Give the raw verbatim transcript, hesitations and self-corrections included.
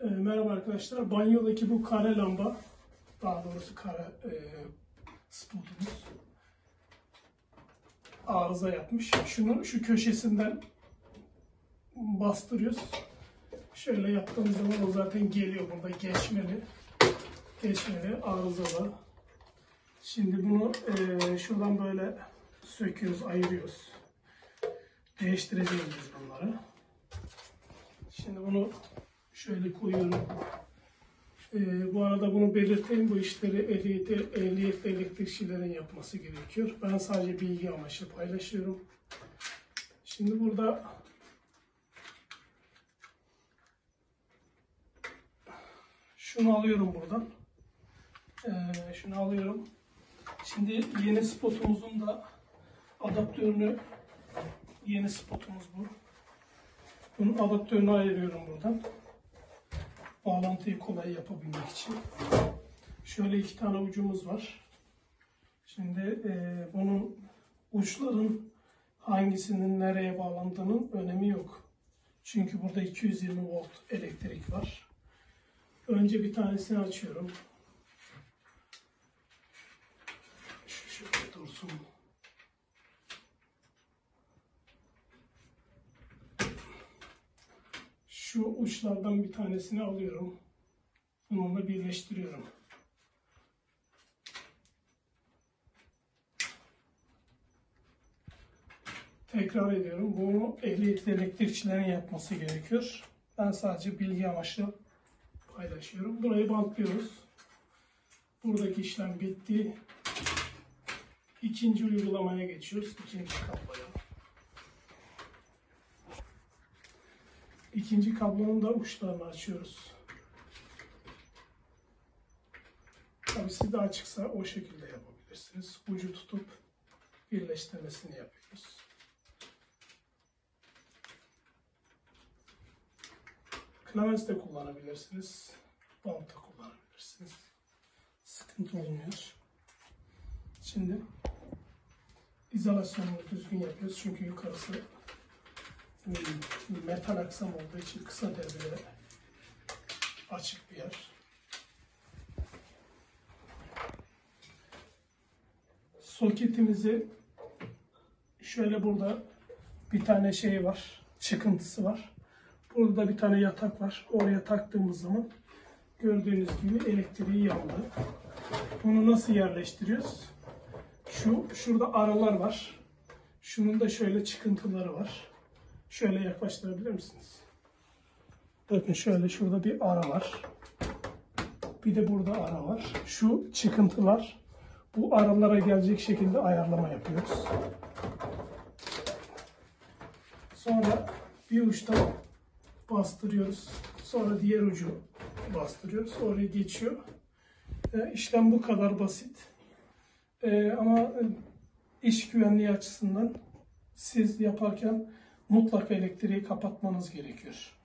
E, merhaba arkadaşlar. Banyodaki bu kare lamba, daha doğrusu kare e, spotumuz arıza yapmış. Şunu şu köşesinden bastırıyoruz. Şöyle yaptığımız zaman o zaten geliyor, burada geçmeli. Geçmeli, arızalı. Şimdi bunu e, şuradan böyle söküyoruz, ayırıyoruz. Değiştireceğiz biz bunları. Şimdi bunu şöyle koyuyorum. Ee, bu arada bunu belirteyim. Bu işleri ehliyetli, ehliyetli elektrikçilerin yapması gerekiyor. Ben sadece bilgi amaçlı paylaşıyorum. Şimdi burada şunu alıyorum buradan. Ee, şunu alıyorum. Şimdi yeni spotumuzun da adaptörünü, yeni spotumuz bu. Bunun adaptörünü ayırıyorum buradan. Bağlantıyı kolay yapabilmek için. Şöyle iki tane ucumuz var. Şimdi e, bunun uçların hangisinin nereye bağlandığının önemi yok. Çünkü burada iki yüz yirmi volt elektrik var. Önce bir tanesini açıyorum. Şu şöyle dursun. Şu uçlardan bir tanesini alıyorum. Bununla birleştiriyorum. Tekrar ediyorum. Bunu ehliyetli elektrikçilerin yapması gerekiyor. Ben sadece bilgi amaçlı paylaşıyorum. Burayı bantlıyoruz. Buradaki işlem bitti. İkinci uygulamaya geçiyoruz. İkinci kabloya. İkinci kablonun da uçlarını açıyoruz. Tabii siz de açıksa o şekilde yapabilirsiniz. Ucu tutup birleştirmesini yapıyoruz. Klavye de kullanabilirsiniz. Bant da kullanabilirsiniz. Sıkıntı olmuyor. Şimdi izolasyonunu düzgün yapıyoruz. Çünkü yukarısı metal aksam olduğu için kısa devreye açık bir yer. Soketimizi şöyle, burada bir tane şey var, çıkıntısı var. Burada bir tane yatak var. Oraya taktığımız zaman gördüğünüz gibi elektriği yandı. Bunu nasıl yerleştiriyoruz? Şu şurada aralar var. Şunun da şöyle çıkıntıları var. Şöyle yaklaştırabilir misiniz? Bakın şöyle, şurada bir ara var. Bir de burada ara var. Şu çıkıntılar bu aralara gelecek şekilde ayarlama yapıyoruz. Sonra bir uçtan bastırıyoruz. Sonra diğer ucu bastırıyoruz. Oraya geçiyor. E, işlem bu kadar basit. E, ama iş güvenliği açısından siz yaparken mutlaka elektriği kapatmanız gerekiyor.